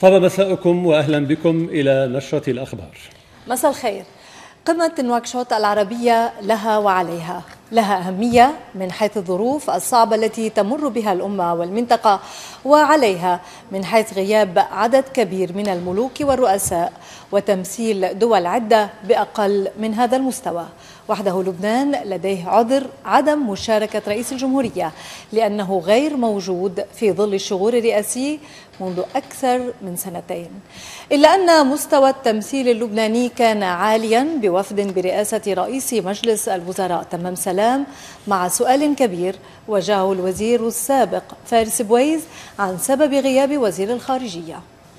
طاب مساءكم وأهلا بكم إلى نشرة الأخبار. مساء الخير. قمة نواكشوط العربية لها وعليها، لها أهمية من حيث الظروف الصعبة التي تمر بها الأمة والمنطقة، وعليها من حيث غياب عدد كبير من الملوك والرؤساء وتمثيل دول عدة بأقل من هذا المستوى. وحده لبنان لديه عذر عدم مشاركة رئيس الجمهورية لأنه غير موجود في ظل الشغور الرئاسي منذ أكثر من سنتين، إلا أن مستوى التمثيل اللبناني كان عاليا بوفد برئاسة رئيس مجلس الوزراء تمام سلام، مع سؤال كبير وجهه الوزير السابق فارس بويز عن سبب غياب وزير الخارجية.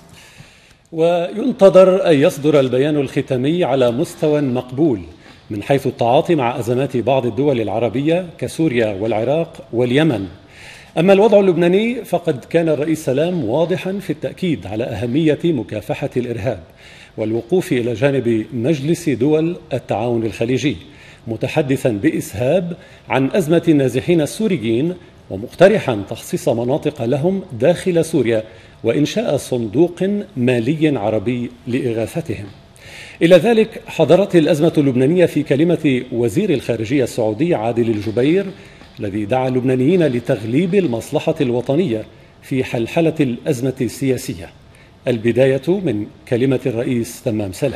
وينتظر أن يصدر البيان الختامي على مستوى مقبول من حيث التعاطي مع أزمات بعض الدول العربية كسوريا والعراق واليمن. أما الوضع اللبناني فقد كان الرئيس سلام واضحا في التأكيد على أهمية مكافحة الإرهاب والوقوف إلى جانب مجلس دول التعاون الخليجي، متحدثا بإسهاب عن أزمة النازحين السوريين ومقترحا تخصيص مناطق لهم داخل سوريا وإنشاء صندوق مالي عربي لإغاثتهم. إلى ذلك حضرت الأزمة اللبنانية في كلمة وزير الخارجية السعودي عادل الجبير الذي دعا اللبنانيين لتغليب المصلحة الوطنية في حلحلة الأزمة السياسية. البداية من كلمة الرئيس تمام سلام.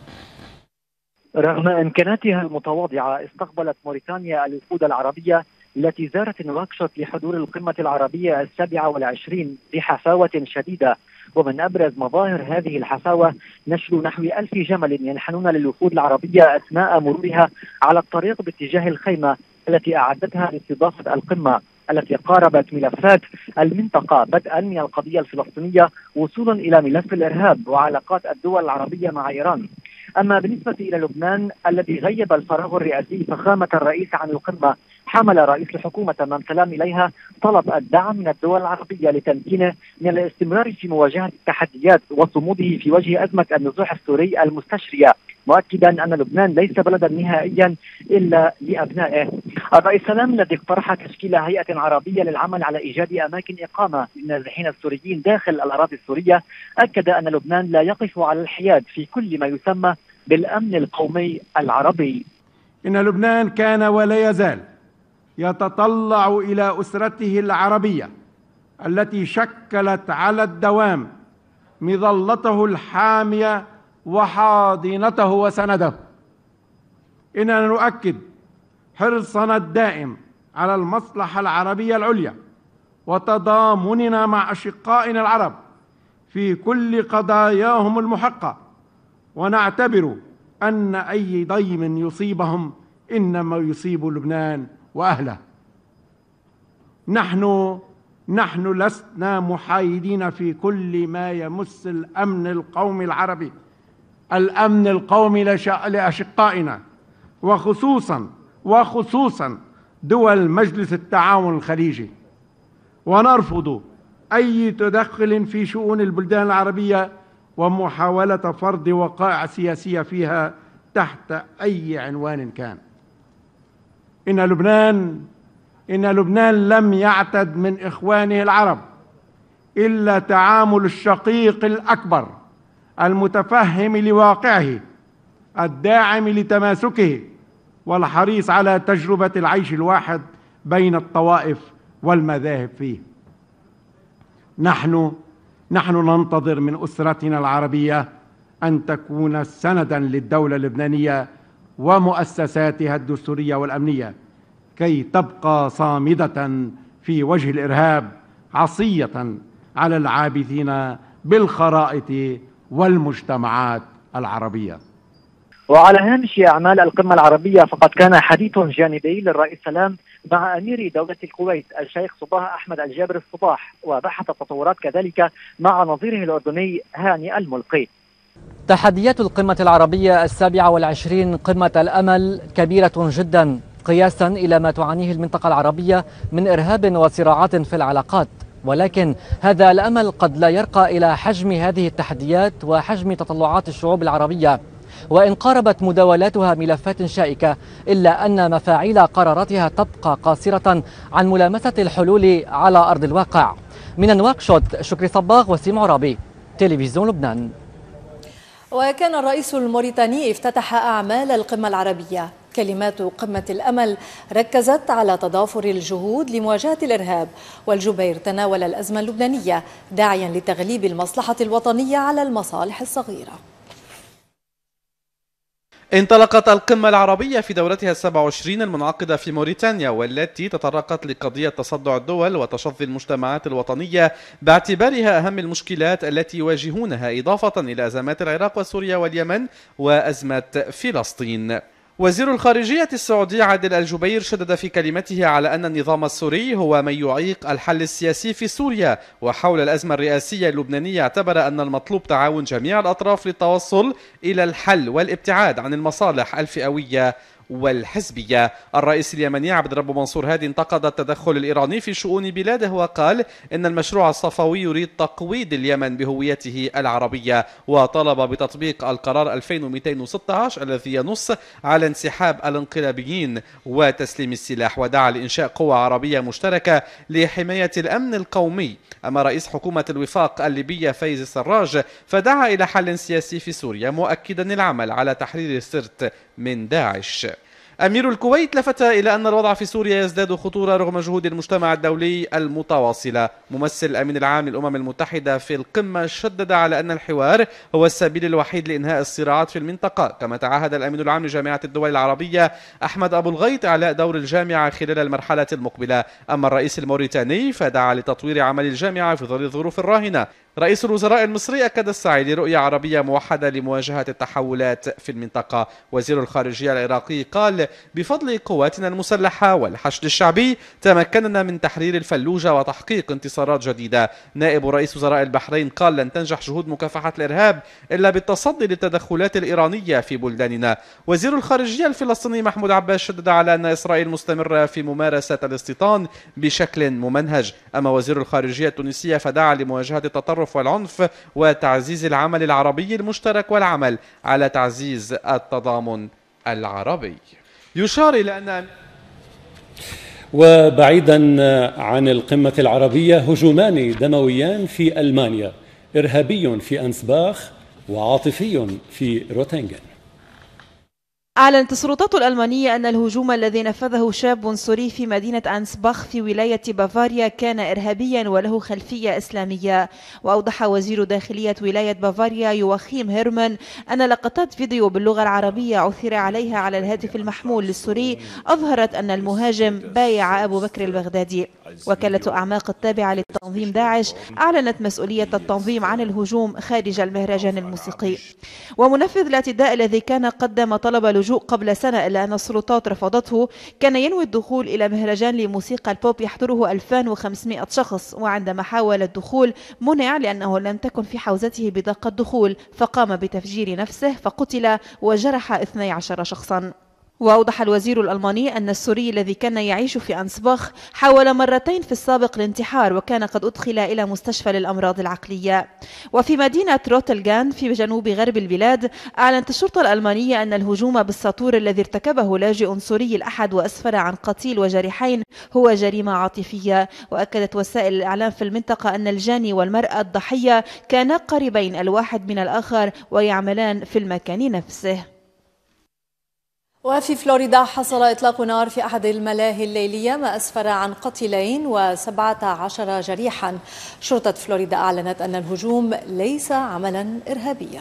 رغم إمكاناتها المتواضعة، استقبلت موريتانيا الوفود العربية التي زارت نواكشوط لحضور القمة العربية 27 بحفاوة شديدة، ومن أبرز مظاهر هذه الحفاوة نشر نحو 1000 جمل ينحنون للوفود العربية أثناء مرورها على الطريق باتجاه الخيمة التي أعدتها لاستضافة القمة التي قاربت ملفات المنطقة، بدءا من القضية الفلسطينية وصولا إلى ملف الإرهاب وعلاقات الدول العربية مع إيران. أما بالنسبة إلى لبنان الذي غيب الفراغ الرئاسي فخامة الرئيس عن القمة، حمل رئيس الحكومة تمام سلام إليها طلب الدعم من الدول العربية لتمكينه من الاستمرار في مواجهة التحديات وصموده في وجه أزمة النزوح السوري المستشرية، مؤكدا أن لبنان ليس بلدا نهائيا إلا لأبنائه. الرئيس سلام الذي اقترح تشكيل هيئة عربية للعمل على إيجاد أماكن إقامة للنازحين السوريين داخل الأراضي السورية، أكد أن لبنان لا يقف على الحياد في كل ما يسمى بالأمن القومي العربي. إن لبنان كان ولا يزال يتطلع إلى أسرته العربية التي شكلت على الدوام مظلته الحامية وحاضنته وسنده. إننا نؤكد حرصنا الدائم على المصلحة العربية العليا وتضامننا مع أشقائنا العرب في كل قضاياهم المحقة، ونعتبر أن أي ضيم يصيبهم إنما يصيب لبنان وأهله. نحن لسنا محايدين في كل ما يمس الأمن القومي العربي، الأمن القومي لأشقائنا وخصوصا دول مجلس التعاون الخليجي، ونرفض أي تدخل في شؤون البلدان العربية ومحاولة فرض وقائع سياسية فيها تحت أي عنوان كان. إن لبنان لم يعتد من إخوانه العرب إلا تعامل الشقيق الأكبر المتفهم لواقعه، الداعم لتماسكه، والحريص على تجربة العيش الواحد بين الطوائف والمذاهب فيه. نحن ننتظر من أسرتنا العربية أن تكون سندا للدولة اللبنانية ومؤسساتها الدستورية والأمنية كي تبقى صامدة في وجه الإرهاب، عصية على العابثين بالخرائط والمجتمعات العربية. وعلى هامش أعمال القمة العربية، فقد كان حديث جانبي للرئيس سلام مع أمير دولة الكويت الشيخ صباح أحمد الجابر الصباح، وبحث التطورات كذلك مع نظيره الأردني هاني الملقي. تحديات القمة العربية 27 قمة الأمل كبيرة جدا قياسا إلى ما تعانيه المنطقة العربية من إرهاب وصراعات في العلاقات، ولكن هذا الأمل قد لا يرقى إلى حجم هذه التحديات وحجم تطلعات الشعوب العربية. وإن قاربت مداولاتها ملفات شائكة، إلا أن مفاعيل قراراتها تبقى قاصرة عن ملامسة الحلول على أرض الواقع. من نواكشوط، شكري صباغ وسيم عرابي. تلفزيون لبنان. وكان الرئيس الموريتاني افتتح أعمال القمة العربية. كلمات قمة الأمل ركزت على تضافر الجهود لمواجهة الإرهاب، والجبير تناول الأزمة اللبنانية داعيا لتغليب المصلحة الوطنية على المصالح الصغيرة. انطلقت القمة العربية في دورتها 27 المنعقدة في موريتانيا، والتي تطرقت لقضية تصدع الدول وتشظي المجتمعات الوطنية باعتبارها أهم المشكلات التي يواجهونها، إضافة إلى أزمات العراق وسوريا واليمن وأزمة فلسطين. وزير الخارجية السعودي عادل الجبير شدد في كلمته على أن النظام السوري هو من يعيق الحل السياسي في سوريا، وحول الأزمة الرئاسية اللبنانية اعتبر أن المطلوب تعاون جميع الأطراف للتوصل إلى الحل والابتعاد عن المصالح الفئوية والحزبية. الرئيس اليمني عبد الرب منصور هادي انتقد التدخل الإيراني في شؤون بلاده، وقال إن المشروع الصفوي يريد تقويض اليمن بهويته العربية، وطلب بتطبيق القرار 2216 الذي ينص على انسحاب الانقلابيين وتسليم السلاح، ودعا لإنشاء قوى عربية مشتركة لحماية الأمن القومي. أما رئيس حكومة الوفاق الليبية فايز السراج فدعا إلى حل سياسي في سوريا، مؤكدا العمل على تحرير سرت من داعش. أمير الكويت لفت إلى أن الوضع في سوريا يزداد خطورة رغم جهود المجتمع الدولي المتواصلة. ممثل الأمين العام للأمم المتحدة في القمة شدد على أن الحوار هو السبيل الوحيد لإنهاء الصراعات في المنطقة، كما تعهد الأمين العام لجامعة الدول العربية أحمد أبو الغيط إعلاء دور الجامعة خلال المرحلة المقبلة. أما الرئيس الموريتاني فدعا لتطوير عمل الجامعة في ظل الظروف الراهنة. رئيس الوزراء المصري أكد السعي لرؤية عربية موحدة لمواجهة التحولات في المنطقة. وزير الخارجية العراقي قال: بفضل قواتنا المسلحة والحشد الشعبي تمكننا من تحرير الفلوجة وتحقيق انتصارات جديدة. نائب رئيس وزراء البحرين قال: لن تنجح جهود مكافحة الإرهاب إلا بالتصدي للتدخلات الإيرانية في بلداننا. وزير الخارجية الفلسطيني محمود عباس شدد على أن إسرائيل مستمرة في ممارسة الاستيطان بشكل ممنهج. أما وزير الخارجية التونسية فدعا لمواجهة التطرف والعنف وتعزيز العمل العربي المشترك والعمل على تعزيز التضامن العربي. يشار إلى أن وبعيدا عن القمة العربية، هجومان دمويان في ألمانيا، إرهابي في أنسباخ وعاطفي في روتنغن. أعلنت السلطات الألمانية أن الهجوم الذي نفذه شاب سوري في مدينة أنسباخ في ولاية بافاريا كان إرهابيا وله خلفية إسلامية. وأوضح وزير داخلية ولاية بافاريا يوخيم هيرمان أن لقطات فيديو باللغة العربية عثر عليها على الهاتف المحمول للسوري أظهرت أن المهاجم بايع أبو بكر البغدادي. وكالة أعماق التابعة لتنظيم داعش أعلنت مسؤولية التنظيم عن الهجوم خارج المهرجان الموسيقي. ومنفذ الاعتداء الذي كان قدم طلب لجوء قبل سنة إلا أن السلطات رفضته كان ينوي الدخول إلى مهرجان لموسيقى البوب يحضره 2500 شخص، وعندما حاول الدخول منع لأنه لم تكن في حوزته بطاقة دخول، فقام بتفجير نفسه فقتل وجرح 12 شخصا. وأوضح الوزير الألماني أن السوري الذي كان يعيش في أنسباخ حاول مرتين في السابق الانتحار، وكان قد أدخل إلى مستشفى للأمراض العقلية. وفي مدينة روتلغان في جنوب غرب البلاد أعلنت الشرطة الألمانية أن الهجوم بالساطور الذي ارتكبه لاجئ سوري الأحد وأسفر عن قتيل وجريحين هو جريمة عاطفية. وأكدت وسائل الإعلام في المنطقة أن الجاني والمرأة الضحية كانا قريبين الواحد من الآخر ويعملان في المكان نفسه. وفي فلوريدا حصل إطلاق نار في أحد الملاهي الليلية ما أسفر عن قتيلين و17 جريحا. شرطة فلوريدا أعلنت أن الهجوم ليس عملا إرهابيا.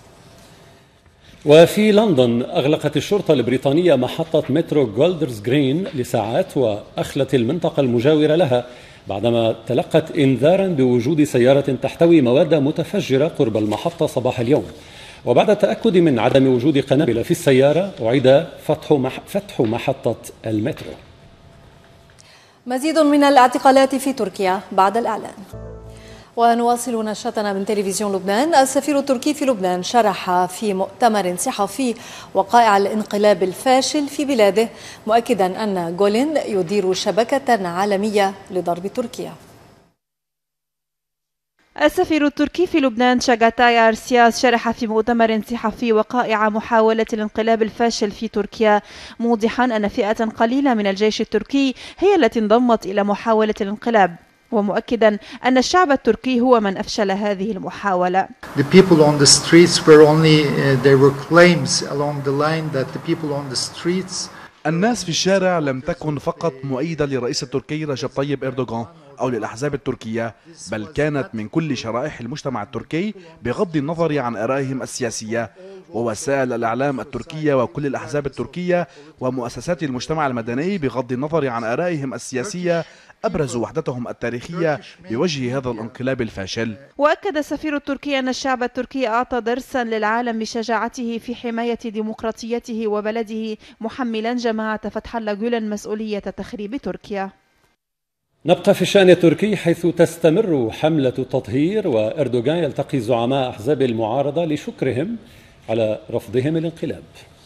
وفي لندن أغلقت الشرطة البريطانية محطة مترو جولدرز جرين لساعات وأخلت المنطقة المجاورة لها بعدما تلقت إنذارا بوجود سيارة تحتوي مواد متفجرة قرب المحطة صباح اليوم. وبعد التأكد من عدم وجود قنابل في السيارة أعيد فتح محطة المترو. مزيد من الاعتقالات في تركيا بعد الإعلان. ونواصل نشرتنا من تلفزيون لبنان. السفير التركي في لبنان شرح في مؤتمر صحفي وقائع الانقلاب الفاشل في بلاده، مؤكدا أن جولين يدير شبكة عالمية لضرب تركيا. السفير التركي في لبنان شاغاتاي أرسياس شرح في مؤتمر صحفي وقائع محاولة الانقلاب الفاشل في تركيا، موضحا أن فئة قليلة من الجيش التركي هي التي انضمت إلى محاولة الانقلاب. ومؤكدا أن الشعب التركي هو من أفشل هذه المحاولة. The people on the streets were only there were claims along the line that the people on the streets. الناس في الشارع لم تكن فقط مؤيدة لرئيس التركي رجب طيب إردوغان أو للأحزاب التركية، بل كانت من كل شرائح المجتمع التركي بغض النظر عن آرائهم السياسية. ووسائل الإعلام التركية وكل الأحزاب التركية ومؤسسات المجتمع المدني بغض النظر عن آرائهم السياسية أبرزوا وحدتهم التاريخية بوجه هذا الانقلاب الفاشل. وأكد السفير التركي أن الشعب التركي أعطى درسا للعالم بشجاعته في حماية ديمقراطيته وبلده، محملا جماعة فتح الله جولان مسؤولية تخريب تركيا. نبقى في الشأن التركي حيث تستمر حملة التطهير، وأردوغان يلتقي زعماء أحزاب المعارضة لشكرهم على رفضهم الانقلاب.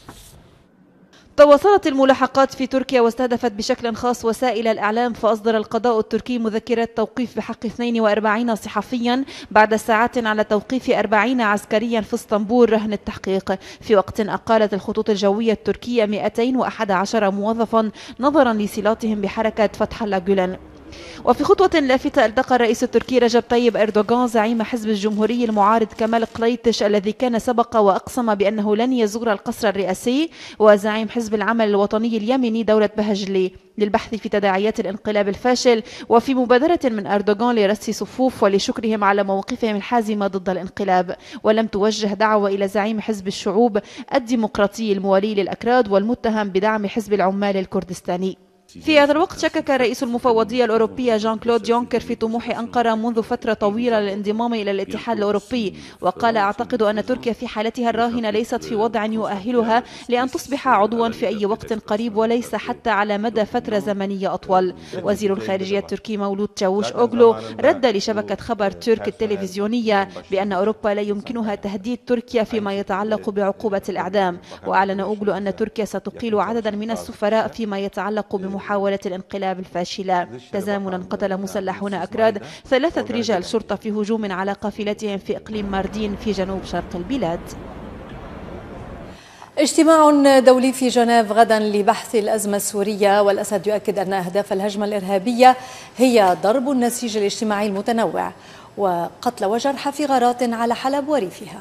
تواصلت الملاحقات في تركيا واستهدفت بشكل خاص وسائل الإعلام، فأصدر القضاء التركي مذكرات توقيف بحق 42 صحفيا بعد ساعات على توقيف 40 عسكريا في اسطنبول رهن التحقيق، في وقت أقالت الخطوط الجوية التركية 211 موظفا نظرا لصلاتهم بحركة فتح الله جولان. وفي خطوة لافتة التقى الرئيس التركي رجب طيب إردوغان زعيم حزب الجمهوري المعارض كمال قليتش الذي كان سبق وأقسم بأنه لن يزور القصر الرئاسي، وزعيم حزب العمل الوطني اليمني دولة بهجلي للبحث في تداعيات الانقلاب الفاشل، وفي مبادرة من أردوغان لرص صفوف ولشكرهم على مواقفهم الحازمة ضد الانقلاب. ولم توجه دعوة إلى زعيم حزب الشعوب الديمقراطي الموالي للأكراد والمتهم بدعم حزب العمال الكردستاني. في هذا الوقت شكك رئيس المفوضية الأوروبية جان كلود يونكر في طموح أنقرة منذ فترة طويلة للانضمام إلى الاتحاد الأوروبي، وقال: أعتقد أن تركيا في حالتها الراهنة ليست في وضع يؤهلها لأن تصبح عضوا في أي وقت قريب، وليس حتى على مدى فترة زمنية أطول. وزير الخارجية التركي مولود تشاوش أوغلو رد لشبكة خبر ترك التلفزيونية بأن أوروبا لا يمكنها تهديد تركيا فيما يتعلق بعقوبة الإعدام، وأعلن أوغلو أن تركيا ستقيل عددا من السفراء فيما يتعلق بمحاولة الانقلاب الفاشلة. تزامنا قتل مسلحون أكراد 3 رجال شرطة في هجوم على قافلتهم في إقليم ماردين في جنوب شرق البلاد. اجتماع دولي في جنيف غدا لبحث الأزمة السورية، والأسد يؤكد أن أهداف الهجمة الإرهابية هي ضرب النسيج الاجتماعي المتنوع وقتل وجرح في غارات على حلب وريفها.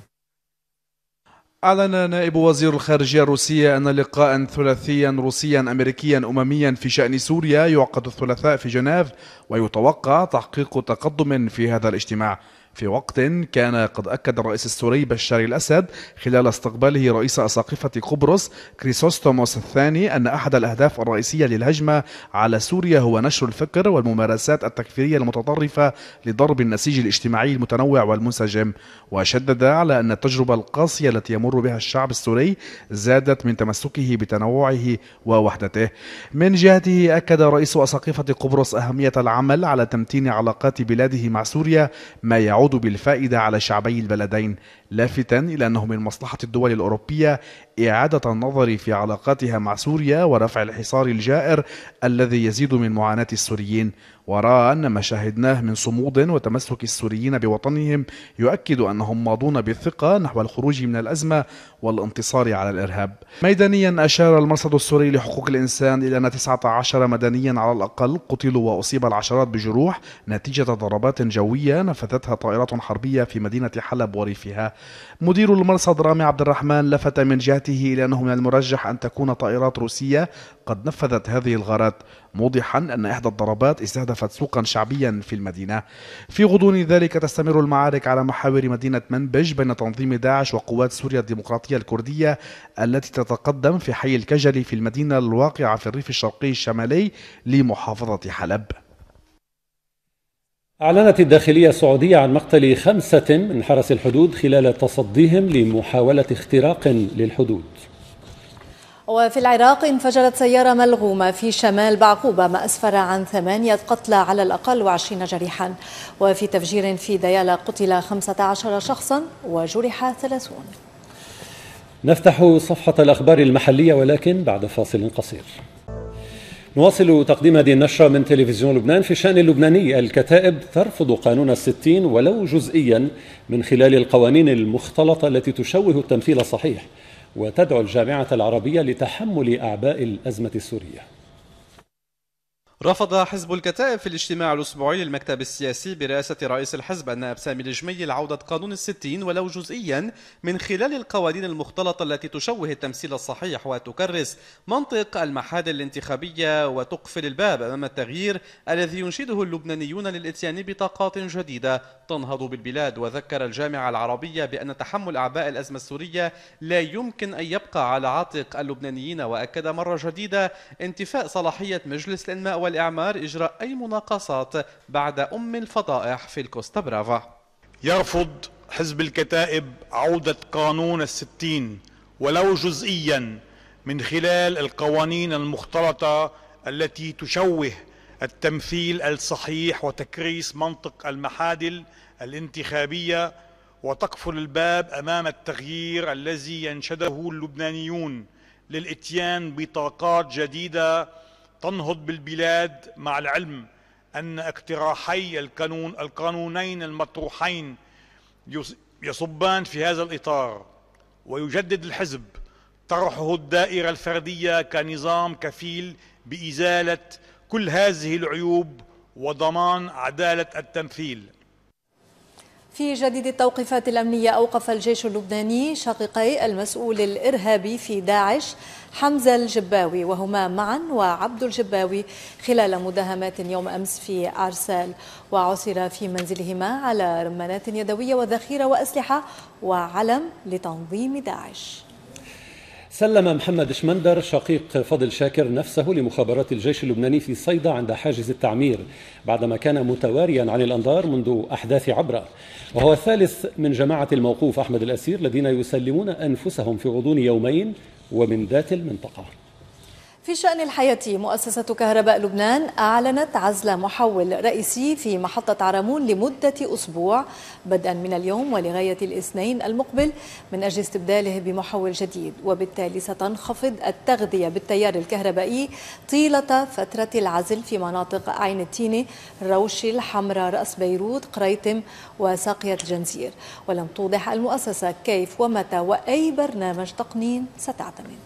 أعلن نائب وزير الخارجية الروسية أن لقاء ثلاثيا روسيا أمريكيا أمميا في شأن سوريا يعقد الثلاثاء في جنيف، ويتوقع تحقيق تقدم في هذا الاجتماع، في وقت كان قد أكد الرئيس السوري بشار الأسد خلال استقباله رئيس أساقفة قبرص كريسوستوموس الثاني أن أحد الأهداف الرئيسية للهجمة على سوريا هو نشر الفكر والممارسات التكفيرية المتطرفة لضرب النسيج الاجتماعي المتنوع والمنسجم، وشدد على أن التجربة القاسية التي يمر بها الشعب السوري زادت من تمسكه بتنوعه ووحدته. من جهته أكد رئيس أساقفة قبرص أهمية العمل على تمتين علاقات بلاده مع سوريا ما يعود بالفائدة على شعبي البلدين، لافتا إلى أنه من مصلحة الدول الأوروبية إعادة النظر في علاقاتها مع سوريا ورفع الحصار الجائر الذي يزيد من معاناة السوريين، ورأى أن ما شاهدناه من صمود وتمسك السوريين بوطنهم يؤكد أنهم ماضون بالثقة نحو الخروج من الأزمة والانتصار على الإرهاب. ميدانيا أشار المرصد السوري لحقوق الإنسان إلى أن 19 مدنيا على الأقل قتلوا وأصيب العشرات بجروح نتيجة ضربات جوية نفذتها طائرات حربية في مدينة حلب وريفها. مدير المرصد رامي عبد الرحمن لفت من جهته إلى أنه من المرجح أن تكون طائرات روسية قد نفذت هذه الغارات، موضحا أن إحدى الضربات استهدفت سوقا شعبيا في المدينة. في غضون ذلك تستمر المعارك على محاور مدينة منبج بين تنظيم داعش وقوات سوريا الديمقراطية الكردية التي تتقدم في حي الكجلي في المدينة الواقعة في الريف الشرقي الشمالي لمحافظة حلب. أعلنت الداخلية السعودية عن مقتل 5 من حرس الحدود خلال تصديهم لمحاولة اختراق للحدود. وفي العراق انفجرت سيارة ملغومة في شمال بعقوبة، ما أسفر عن 8 قتلى على الأقل و20 جريحا. وفي تفجير في ديالى قتل 15 شخصا وجرح 30. نفتح صفحة الأخبار المحلية ولكن بعد فاصل قصير. نواصل تقديم هذه النشرة من تلفزيون لبنان. في الشأن اللبناني، الكتائب ترفض قانون 60 ولو جزئيا من خلال القوانين المختلطة التي تشوه التمثيل الصحيح، وتدعو الجامعة العربية لتحمل أعباء الأزمة السورية. رفض حزب الكتائب في الاجتماع الأسبوعي للمكتب السياسي برئاسة رئيس الحزب النائب سامي الجميل عودة قانون الستين ولو جزئيا من خلال القوانين المختلطة التي تشوه التمثيل الصحيح وتكرس منطق المحادث الانتخابية وتقفل الباب أمام التغيير الذي ينشده اللبنانيون للإتيان بطاقات جديدة تنهض بالبلاد. وذكر الجامعة العربية بأن تحمل أعباء الأزمة السورية لا يمكن أن يبقى على عاتق اللبنانيين، وأكد مرة جديدة انتفاء صلاحية مجلس الإنماء والإعمار إجراء أي مناقصات بعد الفضائح في الكوستا برافا. يرفض حزب الكتائب عودة قانون الستين ولو جزئيا من خلال القوانين المختلطة التي تشوه التمثيل الصحيح وتكريس منطق المحادث الانتخابية وتقفل الباب أمام التغيير الذي ينشده اللبنانيون للإتيان بطاقات جديدة تنهض بالبلاد، مع العلم أن اقتراحي القانونين المطروحين يصبان في هذا الإطار. ويجدد الحزب طرحه الدائرة الفردية كنظام كفيل بإزالة كل هذه العيوب وضمان عدالة التمثيل. في جديد التوقيفات الأمنية، أوقف الجيش اللبناني شقيقي المسؤول الإرهابي في داعش حمزة الجباوي وهما معا وعبد الجباوي خلال مداهمات يوم أمس في عرسال، وعثر في منزلهما على رمانات يدوية وذخيرة وأسلحة وعلم لتنظيم داعش. سلم محمد شمندر شقيق فضل شاكر نفسه لمخابرات الجيش اللبناني في صيدا عند حاجز التعمير بعدما كان متواريا عن الأنظار منذ أحداث عبرة، وهو الثالث من جماعة الموقوف أحمد الأسير الذين يسلمون أنفسهم في غضون يومين ومن ذات المنطقة. في شأن الحياة، مؤسسة كهرباء لبنان أعلنت عزل محول رئيسي في محطة عرمون لمدة أسبوع بدءا من اليوم ولغاية الاثنين المقبل من أجل استبداله بمحول جديد، وبالتالي ستنخفض التغذية بالتيار الكهربائي طيلة فترة العزل في مناطق عين التينة، روشي، الحمراء، رأس بيروت، قريتم وساقية الجنزير. ولم توضح المؤسسة كيف ومتى وأي برنامج تقنين ستعتمد.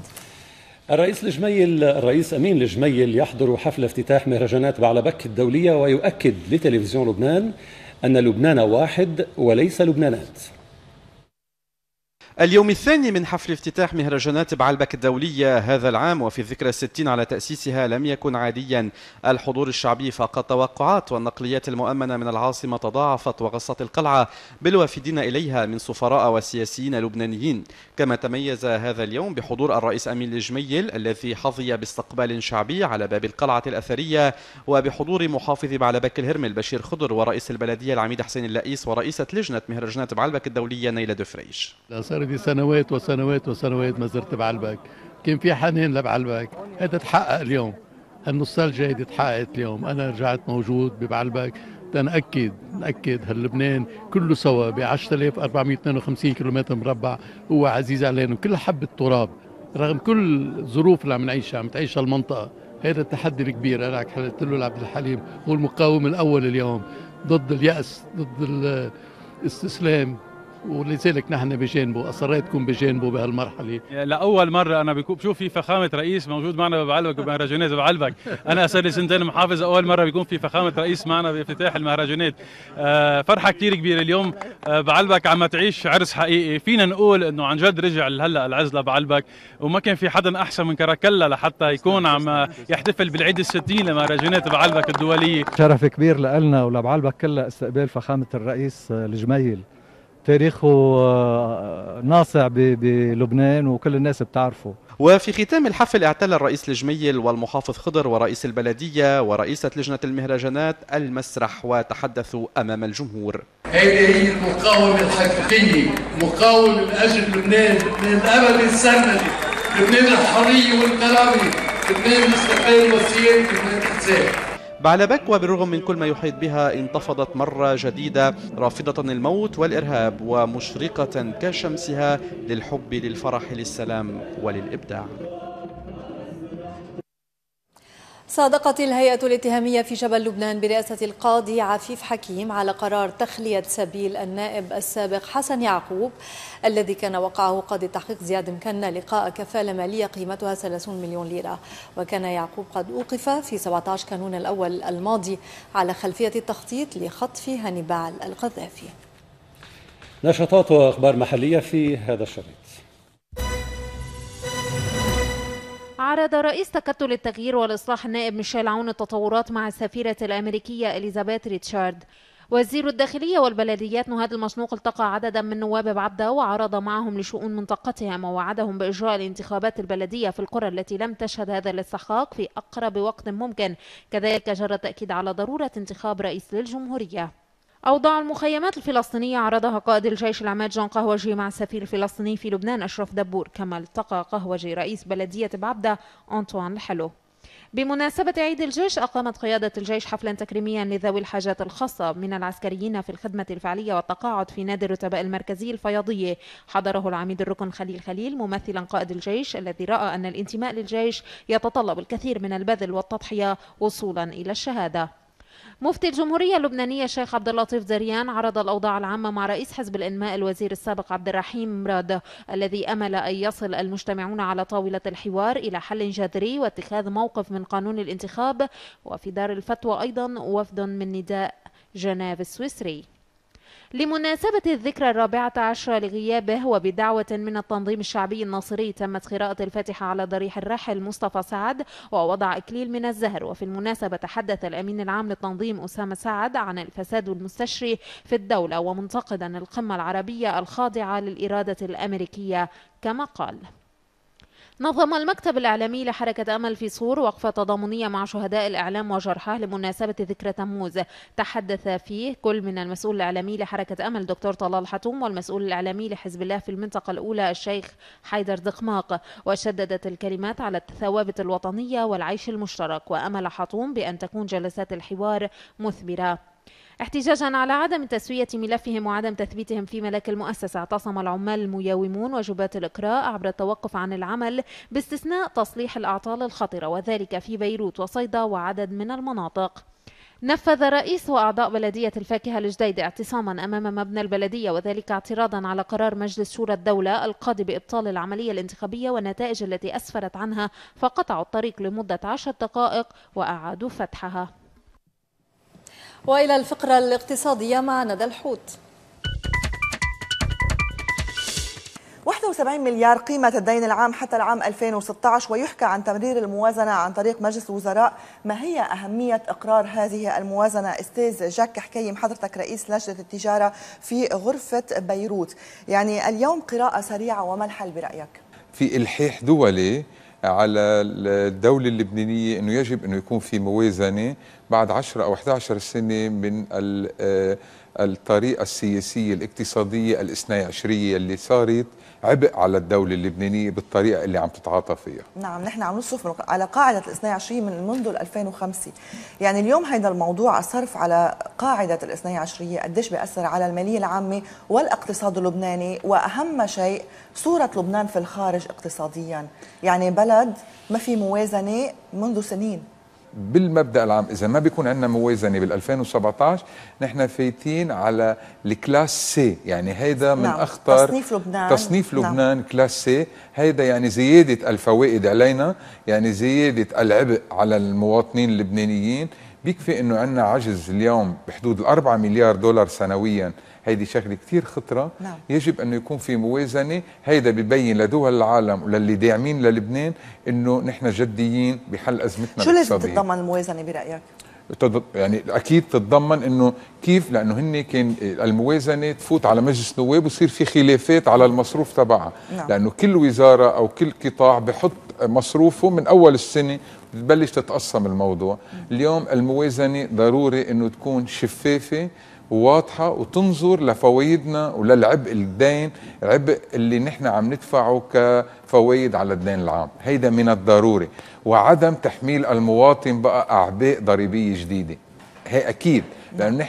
الرئيس أمين الجميل يحضر حفل افتتاح مهرجانات بعلبك الدولية ويؤكد لتلفزيون لبنان أن لبنان واحد وليس لبنانات. اليوم الثاني من حفل افتتاح مهرجانات بعلبك الدولية هذا العام، وفي الذكرى 60 على تأسيسها لم يكن عاديا. الحضور الشعبي فاق التوقعات، والنقليات المؤمنة من العاصمة تضاعفت وغصت القلعة بالوافدين إليها من سفراء وسياسيين لبنانيين. كما تميز هذا اليوم بحضور الرئيس أمين الجميل الذي حظي باستقبال شعبي على باب القلعة الأثرية، وبحضور محافظ بعلبك الهرمل بشير خضر ورئيس البلدية العميد حسين اللئيس ورئيسة لجنة مهرجانات بعلبك الدولية نيلة دفريش. دي سنوات وسنوات وسنوات ما زرت بعلبك، كان في حنين لبعلبك، هذا تحقق اليوم، النوستالجيا هيدي تحققت اليوم. أنا رجعت موجود ببعلبك تنأكد هاللبنان كله سوا ب 10452 كيلومتر مربع هو عزيز علينا، وكل حبة تراب رغم كل الظروف اللي عم نعيشها عم تعيشها المنطقة. هذا التحدي الكبير. أنا قلت له لعبد الحليم هو المقاوم الأول اليوم ضد اليأس، ضد الاستسلام، ولذلك نحن بجانبه، أصريت تكون بجانبه بهالمرحلة. لأول مرة أنا بشوف في فخامة رئيس موجود معنا ببعلبك ومهرجانات ببعلبك. أنا صار لي سنتين محافظ، أول مرة بيكون في فخامة رئيس معنا بافتتاح المهرجانات. فرحة كتير كبيرة اليوم. بعلبك عم تعيش عرس حقيقي، فينا نقول إنه عن جد رجع هلا العزلة بعلبك، وما كان في حدا أحسن من كراكلا لحتى يكون عم يحتفل بالعيد ال60 لمهرجانات بعلبك الدولية. شرف كبير لنا ولبعلبك كلها استقبال فخامة الرئيس الجميل. تاريخه ناصع بلبنان وكل الناس بتعرفه. وفي ختام الحفل اعتلى الرئيس الجميل والمحافظ خضر ورئيس البلدية ورئيسة لجنة المهرجانات المسرح وتحدثوا أمام الجمهور. هذه هي المقاومة الحقيقية، مقاومة من أجل لبنان، لبنان الأبد السرمدي، لبنان الحرية والكرامة، لبنان الاستقلال والسيادة، لبنان الإنسان. بعلبك وبالرغم من كل ما يحيط بها انتفضت مرة جديدة رافضة الموت والإرهاب ومشرقة كشمسها للحب للفرح للسلام وللإبداع. صادقت الهيئة الاتهامية في جبل لبنان برئاسة القاضي عفيف حكيم على قرار تخلية سبيل النائب السابق حسن يعقوب الذي كان وقعه قاضي التحقيق زياد مكنا لقاء كفالة مالية قيمتها 30 مليون ليرة. وكان يعقوب قد أوقف في 17 كانون الأول الماضي على خلفية التخطيط لخطف هانيبال القذافي. نشاطات وأخبار محلية في هذا الشريط. عرض رئيس تكتل التغيير والإصلاح النائب ميشيل عون التطورات مع السفيرة الأمريكية إليزابيث ريتشارد. وزير الداخلية والبلديات نهاد المشنوق التقى عددا من نواب بعبدة وعرض معهم لشؤون منطقتهم ووعدهم بإجراء الانتخابات البلدية في القرى التي لم تشهد هذا الاستحقاق في أقرب وقت ممكن. كذلك جرى التأكيد على ضرورة انتخاب رئيس للجمهورية. أوضاع المخيمات الفلسطينية عرضها قائد الجيش العماد جون قهوجي مع السفير الفلسطيني في لبنان أشرف دبور. كما التقى قهوجي رئيس بلدية بعبدة أنطوان الحلو. بمناسبة عيد الجيش أقامت قيادة الجيش حفلا تكريميا لذوي الحاجات الخاصة من العسكريين في الخدمة الفعلية والتقاعد في نادي الرتباء المركزي الفياضية. حضره العميد الركن خليل ممثلا قائد الجيش الذي رأى أن الانتماء للجيش يتطلب الكثير من البذل والتضحية وصولا إلى الشهادة. مفتي الجمهورية اللبنانية الشيخ عبد اللطيف زريان عرض الأوضاع العامة مع رئيس حزب الإنماء الوزير السابق عبد الرحيم مراد الذي أمل أن يصل المجتمعون على طاولة الحوار إلى حل جذري واتخاذ موقف من قانون الانتخاب. وفي دار الفتوى أيضا وفد من نداء جنيف السويسري. لمناسبة الذكرى 14 لغيابه وبدعوة من التنظيم الشعبي الناصري تمت قراءة الفاتحة على ضريح الراحل مصطفى سعد ووضع إكليل من الزهر. وفي المناسبة تحدث الأمين العام للتنظيم أسامة سعد عن الفساد المستشري في الدولة ومنتقدا القمة العربية الخاضعة للإرادة الأمريكية. كما قال: نظم المكتب الإعلامي لحركة أمل في صور وقفة تضامنية مع شهداء الإعلام وجرحاه لمناسبة ذكرى تموز. تحدث فيه كل من المسؤول الإعلامي لحركة أمل دكتور طلال حتوم والمسؤول الإعلامي لحزب الله في المنطقة الأولى الشيخ حيدر دقماق. وشددت الكلمات على الثوابت الوطنية والعيش المشترك. وأمل حتوم بأن تكون جلسات الحوار مثمرة. احتجاجا على عدم تسوية ملفهم وعدم تثبيتهم في ملاك المؤسسة اعتصم العمال المياومون وجبات الإقراء عبر التوقف عن العمل باستثناء تصليح الأعطال الخطرة وذلك في بيروت وصيدا وعدد من المناطق. نفذ رئيس وأعضاء بلدية الفاكهة الجديدة اعتصاما أمام مبنى البلدية وذلك اعتراضا على قرار مجلس شورى الدولة القاضي بإبطال العملية الانتخابية والنتائج التي أسفرت عنها فقطعوا الطريق لمدة 10 دقائق وأعادوا فتحها. وإلى الفقرة الاقتصادية مع ندى الحوت. 71 مليار قيمة الدين العام حتى العام 2016 ويحكى عن تمرير الموازنة عن طريق مجلس الوزراء. ما هي أهمية إقرار هذه الموازنة؟ أستاذ جاك حكيم حضرتك رئيس لجنة التجارة في غرفة بيروت، يعني اليوم قراءة سريعة وما الحل برأيك؟ في إلحاح دولي على الدولة اللبنانية أنه يجب أنه يكون في موازنة بعد 10 أو 11 سنة من الطريقة السياسية الاقتصادية الاثني عشرية اللي صارت عبء على الدولة اللبنانية بالطريقة اللي عم تتعاطى فيها. نعم، نحن عم نصرف على قاعدة الاثني عشرية من منذ 2005. يعني اليوم هذا الموضوع الصرف على قاعدة الاثني عشرية قديش بيأثر على المالية العامة والاقتصاد اللبناني، وأهم شيء صورة لبنان في الخارج اقتصاديا، يعني بلد ما في موازنة منذ سنين. بالمبدأ العام إذا ما بيكون عندنا موازنة بال2017 نحن فايتين على الكلاس سي، يعني هيدا من أخطر تصنيف لبنان كلاس سي. هيدا يعني زيادة الفوائد علينا، يعني زيادة العبء على المواطنين اللبنانيين. بيكفي انه عندنا عجز اليوم بحدود 4 مليار دولار سنويا. هيدي شغله كثير خطره. نعم. يجب انه يكون في موازنه. هيدا ببين لدول العالم وللي داعمين للبنان انه نحن جديين بحل ازمتنا الاقتصاديه. شو لازم تتضمن الموازنه برايك؟ يعني اكيد تتضمن انه كيف، لانه هن كان الموازنه تفوت على مجلس نواب ويصير في خلافات على المصروف تبعها. نعم. لانه كل وزاره او كل قطاع بحط مصروفه من اول السنه بتبلش تتقسم الموضوع. اليوم الموازنه ضروري انه تكون شفافه وواضحه وتنظر لفوائدنا وللعبء الدين، العبء اللي نحن عم ندفعه كفوائد على الدين العام. هيدا من الضروري. وعدم تحميل المواطن بقى اعباء ضريبيه جديده. هي اكيد، لانه نحن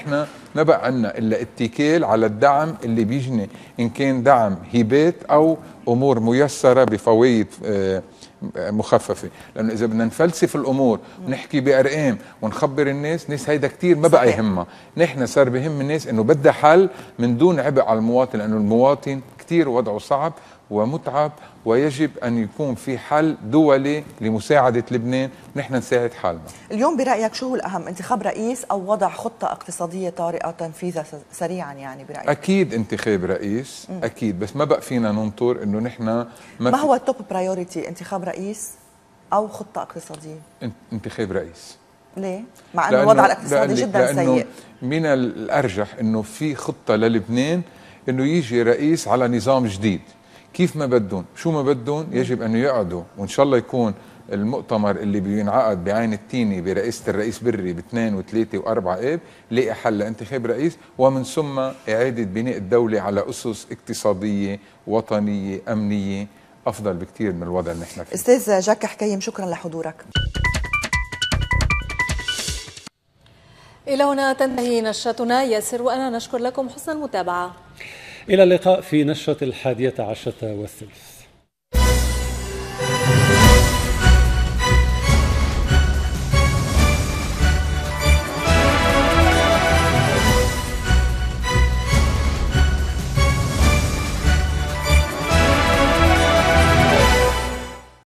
ما بقى عندنا إلا اتكال على الدعم اللي بيجني، إن كان دعم هبات أو أمور ميسرة بفوائد مخففة. لأنه إذا بدنا نفلسف الأمور ونحكي بأرقام ونخبر الناس هيدا كتير ما بقى يهمها. نحن صار بهم الناس إنه بدها حل من دون عبء على المواطن، لأنه المواطن كتير وضعه صعب ومتعب، ويجب أن يكون في حل دولي لمساعدة لبنان ونحن نساعد حالنا. اليوم برأيك شو هو الأهم، انتخاب رئيس أو وضع خطة اقتصادية طارئة تنفيذها سريعا؟ يعني برأيك أكيد انتخاب رئيس، أكيد، بس ما بقى فينا ننطر إنه نحن ما هو التوب برايورتي، انتخاب رئيس أو خطة اقتصادية؟ انتخاب رئيس. ليه؟ مع أنه الوضع الاقتصادي جدا سيء. من الأرجح إنه في خطة للبنان إنه يجي رئيس على نظام جديد، كيف ما بدهم شو ما بدهم يجب أن يقعدوا، وإن شاء الله يكون المؤتمر اللي بينعقد بعين التيني برئاسة الرئيس بري ب2 و3 و4 آب لاقي حل لانتخاب رئيس، ومن ثم إعادة بناء الدولة على أسس اقتصادية وطنية أمنية أفضل بكتير من الوضع اللي نحن فيه. أستاذ جاك حكيم، شكرا لحضورك. إلى هنا تنتهي نشرتنا. ياسر وأنا نشكر لكم حسن المتابعة. إلى اللقاء في نشرة 11:30.